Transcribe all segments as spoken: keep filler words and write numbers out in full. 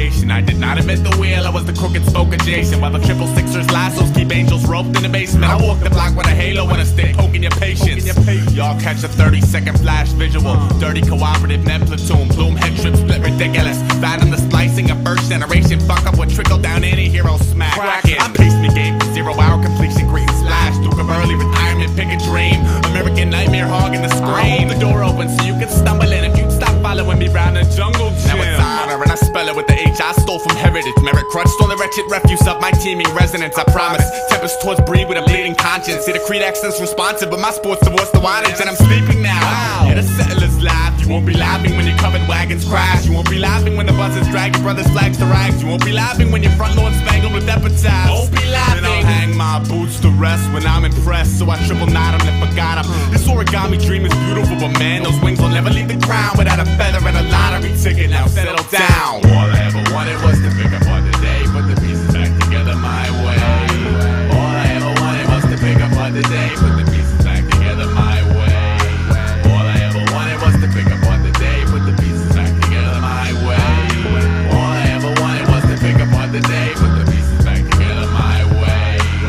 creation. I did not invent the wheel, I was the crooked spoke adjacent. While the triple sixers lassos keep angels roped in the basement, I walk the block with a halo and a stick poking your patience. Y'all catch a thirty second flash visual, dirty cooperative net platoon, bloom head trip split ridiculous. Bad on the splicing of first generation, fuck up what trickle down any hero smack. Crackin'. I pace me game for zero hour completion, green slash, Duke of early retirement, pick a dream. American nightmare hogging the screen. I hold the door open so you can stumble in if you'd stop following me round the jungle gym. Now it's honor and I spell it with the H I stole from heritage. Merit crutch stole the wretched refuse of my teaming resonance. I promise. Tempest towards breed with a bleeding conscience. See the Creed accent's responsive, but my sports divorce the wattage and I'm sleeping now. Wow. Yeah, the settlers laugh. You won't be laughing when your covered wagons crash. You won't be laughing when the buses drag your brother's flags to rags. You won't be laughing when your front lawn spangled with epitaphs. Won't be laughing. Then I'll hang my boots to rest when I'm impressed. So I triple knot them and forgot them. This origami dream is beautiful, but man, those wings will never leave the ground without a feather and a lottery ticket. Now settle down. All I ever wanted was to pick up on the day, put the pieces back together my way. All I ever wanted was to pick up on the day, put the pieces back together my way. All I ever wanted was to pick up on the day, put the pieces back together my way. All I ever wanted was to pick up on the day, put the pieces back together my way.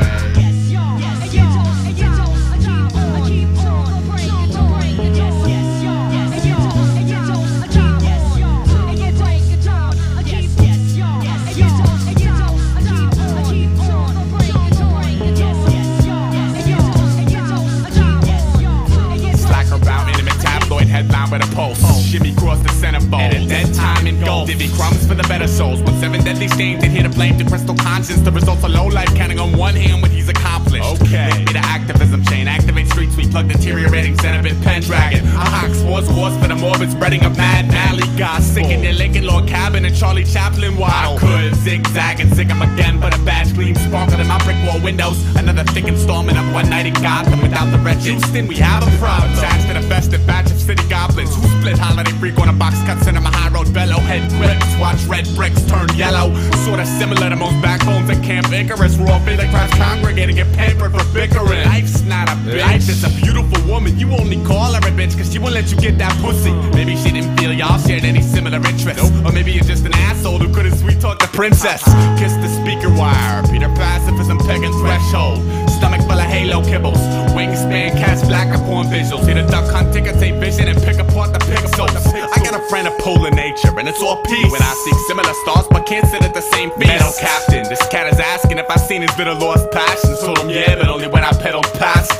Headline with a pulse, oh. Shimmy cross the centerfold. At a dead time in gold, divvy crumbs for the better souls. With seven deadly stains, they here to blame the crystal conscience. The results are low life, counting on one hand what he's accomplished. Okay, link me to activism chain, activate street sweep, plug deteriorating Zenobit Pendragon. I hawk sports wars for the morbid spreading of mad valley. God sick in your Lincoln Lord Cabin and Charlie Chaplin waddle. I could zigzag and zig 'em again, but a badge gleam sparkled in my brick wall windows. Another thick installment of One Night in Gotham without the wretched. Houston, we have a problem. Attached to the festive batch of city goblins who split holiday freak on a box cut center my high road bellow. Head grips, watch red bricks turn yellow. Sorta similar to most backbones at Camp Icarus. We're all big like crowds congregating, get pampered for bickering. Life's not a bitch, life is a beautiful woman. You only call her a bitch cause she won't let you get that pussy. Maybe she didn't feel y'all shared any similar interests, nope. Or maybe you're just an asshole who couldn't sweet talk the princess. Kiss the speaker wire, Peter pacifism pegging threshold. Stomach full of halo kibbles, wingspan cast black upon visuals. Hit a duck hunt, take a tape vision and pick apart the pixels. I got a friend of polar nature and it's all peace. When I seek similar stars but can't sit at the same feast. Metal captain, this cat is asking if I seen his bitter lost passions. Told him yeah, but only when I pedaled past.